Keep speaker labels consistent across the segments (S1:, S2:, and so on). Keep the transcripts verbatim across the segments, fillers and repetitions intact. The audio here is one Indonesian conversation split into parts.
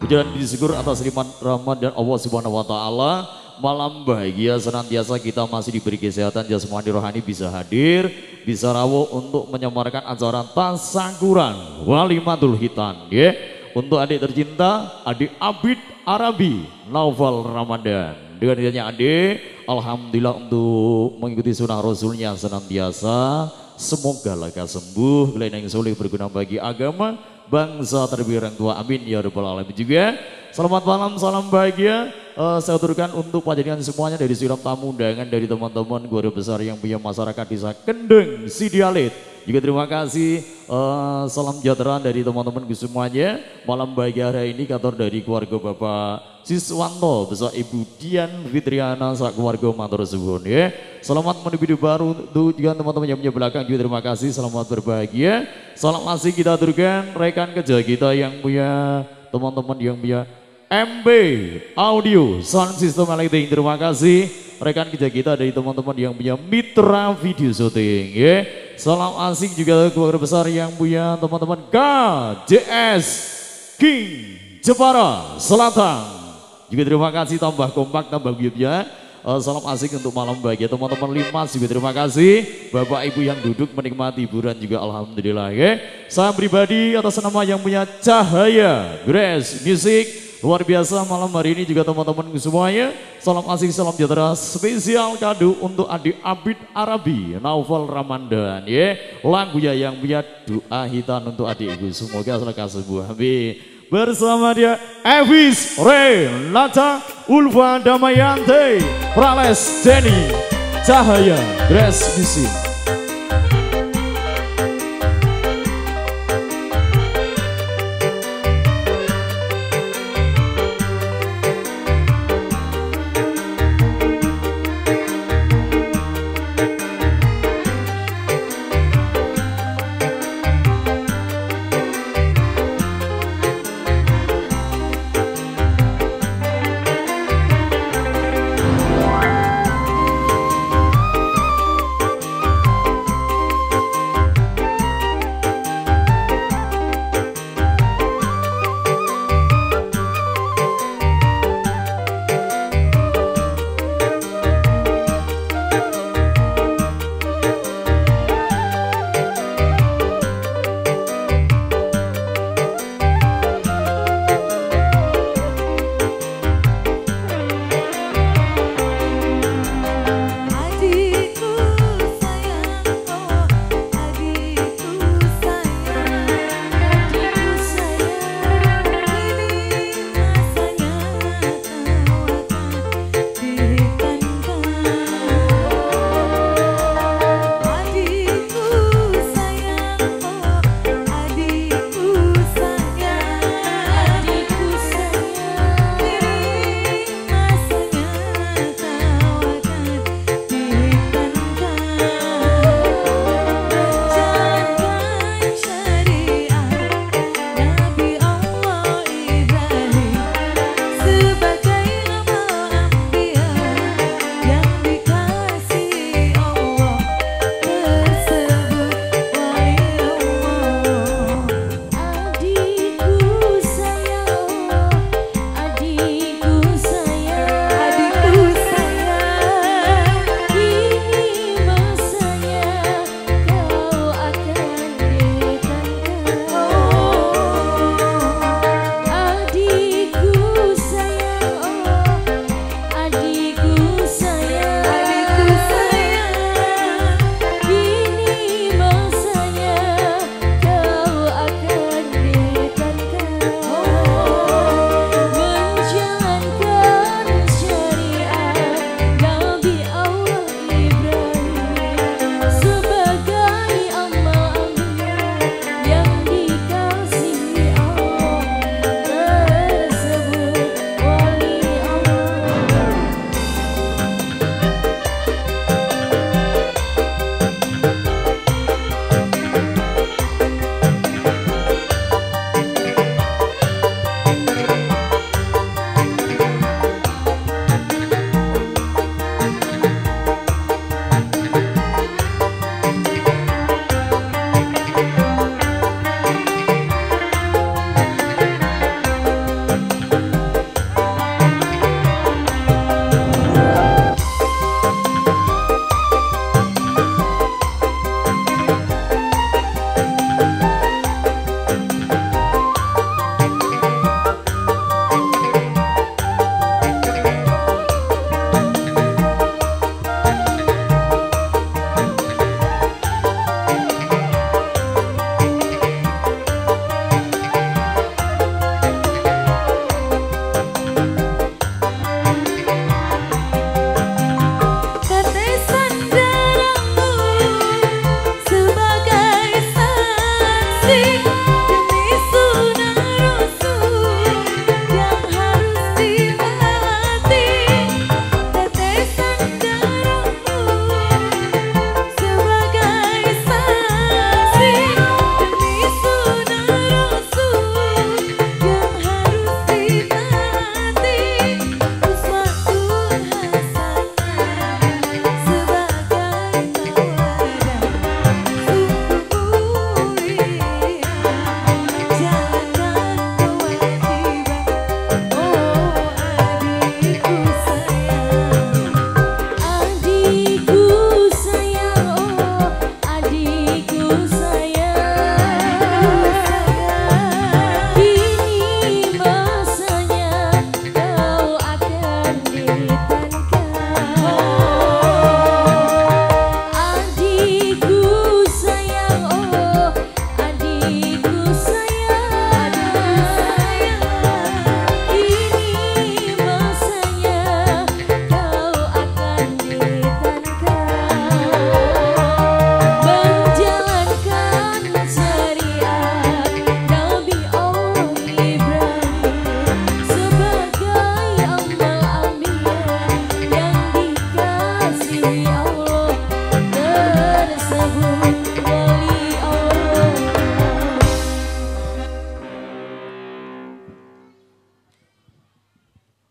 S1: Pujian disyukur atas limpahan rahmat dan Allah Subhanahu wa taala. Malam bahagia senantiasa kita masih diberi kesehatan jasmani rohani bisa hadir, bisa rawuh untuk menyamarkan acara tasangkuran Walimatul Hitan ya. Untuk adik tercinta, adik Abid Arabi Naufal Ramadan. Dengan idenya adik, alhamdulillah untuk mengikuti sunnah Rasulnya senantiasa. Semoga lekas sembuh, kelainan yang soleh berguna bagi agama, bangsa terlebih orang tua, amin ya rabbal alamin. Juga selamat malam, salam bahagia uh, saya aturkan untuk panjenengan semuanya dari siram tamu undangan dari teman-teman keluarga besar yang punya masyarakat desa Kendeng Sidialit. Juga terima kasih uh, salam sejahtera dari teman-teman semuanya. Malam bahagia hari ini kantor dari keluarga Bapak Siswanto besar Ibu Dian Fitriana saat keluarga matur suwun ya. Selamat menuju baru untuk juga teman-teman yang punya belakang juga terima kasih, selamat berbahagia. Salam asih kita aturkan rekan kerja kita yang punya teman-teman yang punya M B Audio Sound System Lighting, terima kasih rekan kerja kita dari teman-teman yang punya Mitra Video Shooting ya. Salam asik juga keluarga besar yang punya teman-teman K J S King Jepara Selatan. Juga terima kasih tambah kompak, tambah biaya. Uh, salam asik untuk malam bahagia teman-teman Limas juga terima kasih. Bapak Ibu yang duduk menikmati hiburan juga alhamdulillah ya. Saya pribadi atas nama yang punya Cahaya Grace Music luar biasa malam hari ini juga teman-teman semuanya. Salam asik, salam sejahtera spesial kado untuk adik Abid Arabi Naufal Ramadan ya. Lagunya yang punya doa hitam untuk adik ibu, semoga lekas sembuh amin. Bersama dia Evis Renata Ulfa Damayanti Prales Denny Cahaya Grace Music.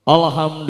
S1: Alhamdulillah.